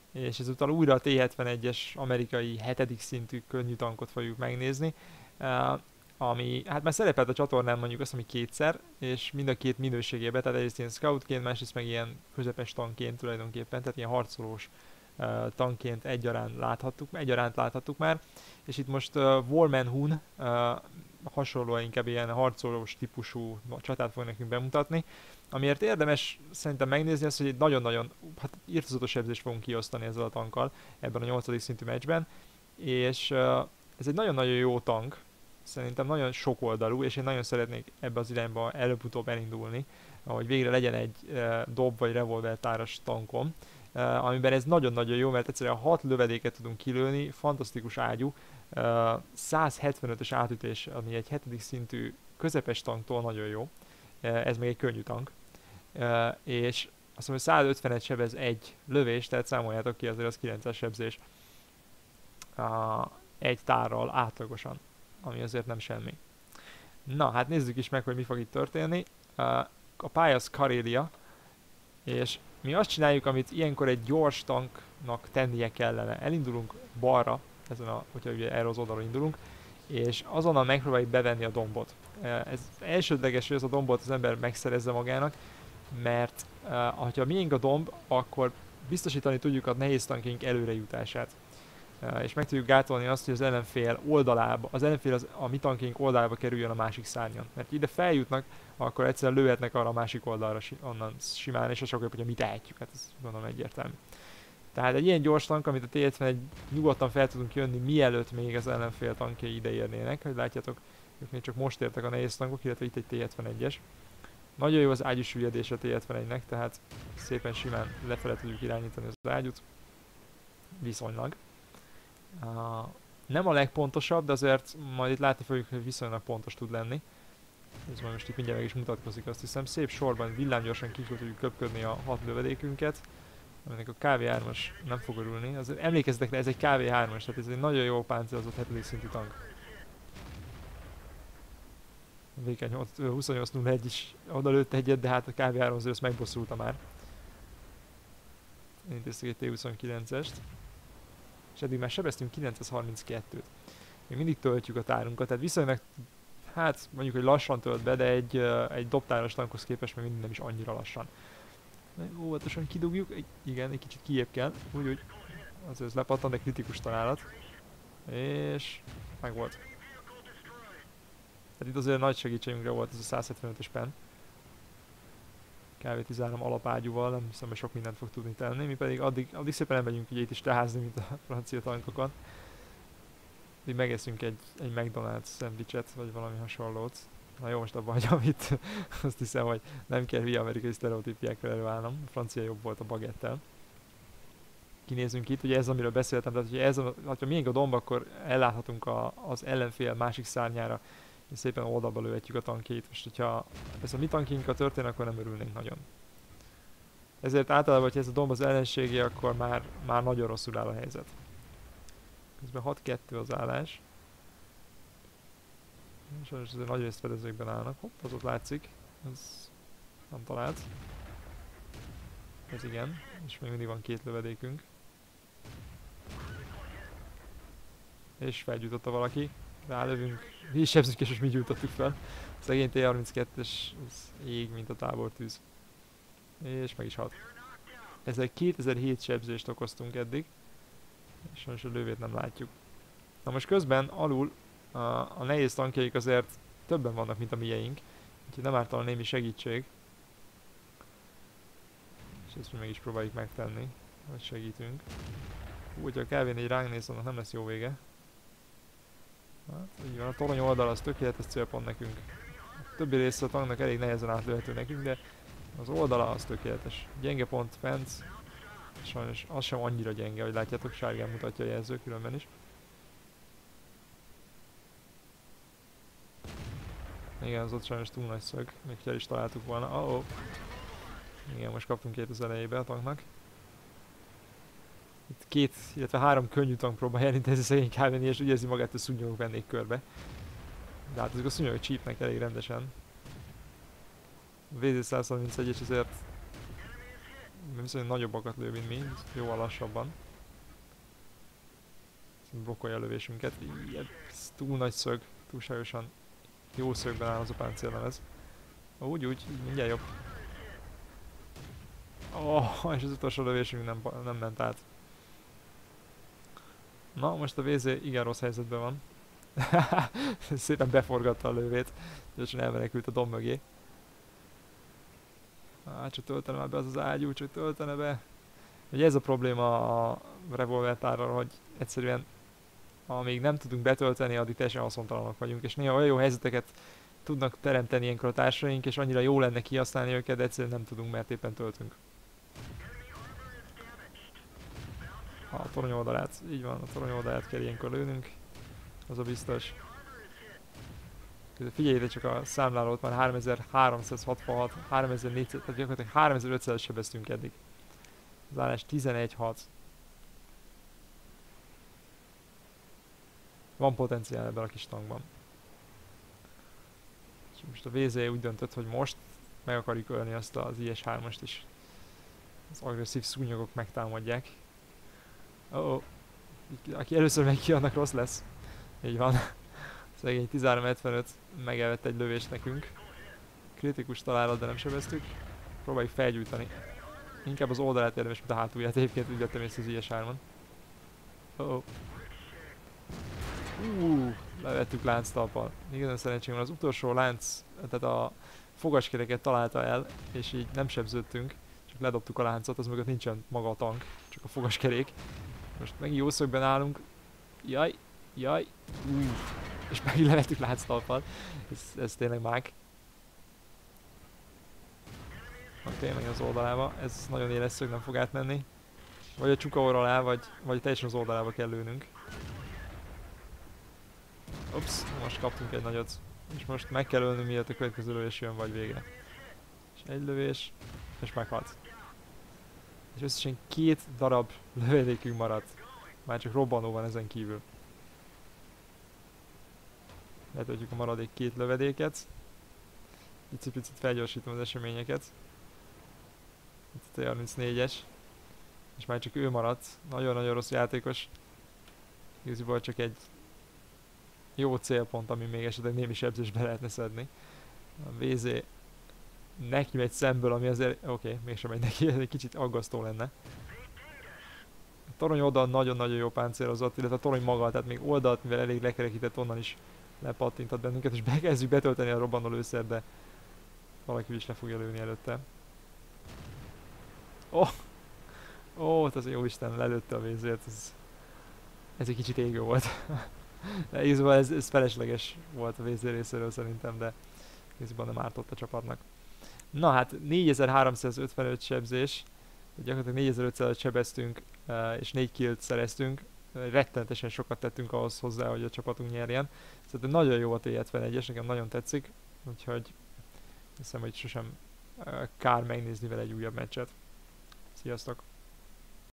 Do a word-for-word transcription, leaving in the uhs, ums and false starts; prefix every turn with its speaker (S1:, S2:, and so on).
S1: és ezúttal újra a té hetvenegyes amerikai hetedik szintű könnyű tankot fogjuk megnézni, uh, ami hát már szerepelt a csatornán mondjuk azt, ami kétszer, és mind a két minőségében, tehát egyrészt ilyen scoutként, másrészt meg ilyen közepes tankként tulajdonképpen, tehát ilyen harcolós uh, tankként egyaránt láthattuk, egyaránt láthattuk már, és itt most uh, Warman Hun uh, hasonlóan inkább ilyen harcolós típusú csatát fog nekünk bemutatni, amiért érdemes szerintem megnézni azt, hogy egy nagyon-nagyon hát írtozatos sebzést fogunk kiosztani ezzel a tankkal ebben a nyolcadik szintű meccsben, és uh, ez egy nagyon-nagyon jó tank, szerintem nagyon sokoldalú, és én nagyon szeretnék ebbe az irányba előbb-utóbb elindulni, hogy végre legyen egy uh, dob vagy revolver táras tankom, uh, amiben ez nagyon-nagyon jó, mert egyszerűen hat lövedéket tudunk kilőni, fantasztikus ágyú, uh, száz hetvenötös átütés, ami egy hetedik szintű közepes tanktól nagyon jó, uh, ez még egy könnyű tank, uh, és azt mondom, hogy száz ötvenet sebez egy lövés, tehát számoljátok ki, azért az kilences sebzés uh, egy tárral átlagosan, ami azért nem semmi. Na, hát nézzük is meg, hogy mi fog itt történni. Uh, a pálya az Karélia, és mi azt csináljuk, amit ilyenkor egy gyors tanknak tennie kellene. Elindulunk balra, ezen a, hogyha ugye erre az oldalon indulunk, és azonnal megpróbáljuk bevenni a dombot. Uh, ez elsődleges, hogy ez a dombot az ember megszerezze magának, mert uh, ha miénk a domb, akkor biztosítani tudjuk a nehéz tankjaink előrejutását. Uh, és meg tudjuk gátolni azt, hogy az ellenfél oldalába, az ellenfél az, a mi tankjaink oldalába kerüljön a másik szárnyon. Mert ide feljutnak, akkor egyszerűen lőhetnek arra a másik oldalra si- onnan simán, és az csak, hogyha mi tehetjük, hát ez gondolom egyértelmű. Tehát egy ilyen gyors tank, amit a té hetvenegy nyugodtan fel tudunk jönni, mielőtt még az ellenfél tankjai ide érnének, hogy látjátok, ők még csak most értek a nehéz tankok, illetve itt egy té hetvenegyes. Nagyon jó az ágyúsüllyedés a té hetvenegynek, tehát szépen simán lefele tudjuk irányítani az ágyút. Viszonylag. Uh, nem a legpontosabb, de azért majd itt látni fogjuk, hogy viszonylag pontos tud lenni. Ez majd most itt mindjárt meg is mutatkozik, azt hiszem. Szép sorban, villámgyorsan ki tudjuk köpködni a hat lövedékünket, aminek a ká vé hármas nem fog örülni. Azért emlékezzetek rá, ez egy ká vé hármas, tehát ez egy nagyon jó páncélozott hetedik szintű tank. A vé ká huszonnyolc nulla egy is oda lőtt egyet, de hát a ká vé három azért ezt megbosszulta már. Intéztük egy té huszonkilencest. És eddig már sebeztünk kilencszázharminckettőt. Még mindig töltjük a tárunkat, tehát viszonylag, hát mondjuk, hogy lassan tölt be, de egy, uh, egy dobtáros tankhoz képest még mindig nem is annyira lassan. Óvatosan kidugjuk, egy, igen, egy kicsit kijebb kell, úgyhogy azért ez lepattan, de kritikus találat. És meg volt. Tehát itt azért nagy segítségünkre volt ez a száz hetvenötös pen. ká vé tizenhárom alapágyúval, nem hiszem, hogy sok mindent fog tudni tenni, mi pedig addig, addig szépen nem megyünk ugye itt is teházni, mint a francia tankokon. Így megeszünk egy, egy McDonald's szendvicset, vagy valami hasonlót. Na jó, most abban hagyom itt. Azt hiszem, hogy nem kell hülye amerikai sztereotípiákra előállnom. A francia jobb volt a bagettel. Kinézünk itt, ugye ez, amiről beszéltem, tehát hogyha, ez a, ha miénk a domb, akkor elláthatunk a, az ellenfél másik szárnyára, és szépen oldalba lőhetjük a tankjait. Most, hogyha ez a mi tankjinkkal történik, akkor nem örülnénk nagyon. Ezért általában, hogyha ez a domb az ellenségé, akkor már, már nagyon rosszul áll a helyzet. Közben hat kettő az állás. Sajnos azért nagy részt fedezőkben állnak. Hopp, az ott látszik. Ez nem talált. Ez igen. És még mindig van két lövedékünk. És felgyújtotta valaki. Rálövünk. Mi is sebzünk, és most mi gyújtottuk fel. Szegény té harminckettes, ez ég, mint a tábortűz. És meg is hat. Ezzel kétezer-hét sebzést okoztunk eddig. És sajnos a lővét nem látjuk. Na most közben alul a, a nehéz tankjaik azért többen vannak, mint a mieink. Úgyhogy nem ártala némi segítség. És ezt mi meg is próbáljuk megtenni, hogy segítünk. Hú, hogyha a ká vé négy ránk néz, annak nem lesz jó vége. Hát, így van, a torony oldal az tökéletes célpont nekünk. A többi része a tanknak elég nehezen átlőhető nekünk, de az oldala az tökéletes. Gyenge pont fent, sajnos az sem annyira gyenge, hogy látjátok, sárgán mutatja a jelző különben is. Igen, az ott sajnos túl nagy szög, még el is találtuk volna. Oh, oh. Igen, most kaptunk két az elejébe a tanknak. Itt két, illetve három könnyű tank próbál elintézni szegény ká vé négy, és úgy érzi magát, hogy szúnyogok vennék körbe. De hát ezek a szúnyogok csípnek elég rendesen. A vé zé száz harmincegy és azért viszonylag nagyobbakat lő, mint mi, jóval lassabban. Blokkolja a lövésünket. Ilyen, ez túl nagy szög, túlságosan jó szögben áll az a páncéllemez. Úgy, úgy, így mindjárt jobb. Oh, és az utolsó lövésünk nem, nem ment át. Na, most a vé zé igen rossz helyzetben van. Szépen beforgatta a lövét, gyorsan elmenekült a domb mögé. Hát csak töltene már be az az ágyú, csak töltene be. Ugye ez a probléma a revolvertárral, hogy egyszerűen amíg nem tudunk betölteni, addig teljesen haszontalanok vagyunk, és néha olyan jó helyzeteket tudnak teremteni ilyenkor a társaink, és annyira jó lenne kihasználni őket, de egyszerűen nem tudunk, mert éppen töltünk. A torony oldalát, így van, a torony oldalát kell ilyenkor lőnünk, az a biztos. Figyeljétek csak a számlálót, már háromezer-háromszázhatvanhat, háromezer-négyszáz, tehát gyakorlatilag háromezer-ötszázat sebeztünk eddig. Az állás tizenegy hat. Van potenciál ebben a kis tankban. És most a vé zé úgy döntött, hogy most meg akarjuk ölni azt az i es hármast is. Az agresszív szúnyogok megtámadják. Oh, oh. Aki először megy ki, annak rossz lesz. Így van. Szegény tizenhárom hetvenöt megelvett egy lövést nekünk. Kritikus találat, de nem sebeztük. Próbáljuk felgyújtani. Inkább az oldalát érdemes, mint a hátulját. Egyébként úgy vettem észre az i es hármon. Oh, oh. Uh, levettük lánctalppal. Igazán szerencsém van, az utolsó lánc, tehát a fogaskereket találta el, és így nem sebződtünk, csak ledobtuk a láncot, az mögött nincsen maga a tank, csak a fogaskerék. Most megint jó szögben állunk. Jaj, jaj, uh, és megint levettük lánctalppal. Ez, ez tényleg mák. Oké, okay, meg az oldalába, ez nagyon éles szög, nem fog átmenni. Vagy a csuka orral áll, vagy, vagy teljesen az oldalába kell lőnünk. Ups, most kaptunk egy nagyot. És most meg kell ölnünk, miatt a következő lövés jön, vagy vége. És egy lövés, és meghalt. És összesen két darab lövedékünk maradt. Már csak robbanó van ezen kívül. Letöltjük a maradék két lövedéket. Icipicit felgyorsítom az eseményeket. Itt a harmincnégyes. És már csak ő maradt. Nagyon-nagyon rossz játékos. Igazából csak egy jó célpont, ami még esetleg némi sebzésbe lehetne szedni. A vé zé neki megy szemből, ami azért, oké, okay, mégsem megy neki, ez egy kicsit aggasztó lenne. A torony oldal nagyon-nagyon jó páncélozott, illetve a torony maga, tehát még oldalt, mivel elég lekerekített, onnan is lepattintott bennünket, és bekezdjük betölteni a robbanó lőszert, de valaki is le fogja lőni előtte. Oh! Ó, oh, az jó Isten, lelőtte a vé zét, ez, ez egy kicsit égő volt. De igazából ez, ez felesleges volt a vé zé részéről szerintem, de igazából nem ártott a csapatnak. Na hát négyezer-háromszázötvenöt sebzés, gyakorlatilag négyezer-ötszázat sebeztünk és négy killt szereztünk. Rettenetesen sokat tettünk ahhoz hozzá, hogy a csapatunk nyerjen. Szerintem nagyon jó a té hetvenegyes, nekem nagyon tetszik, úgyhogy hiszem, hogy sosem kár megnézni vele egy újabb meccset. Sziasztok!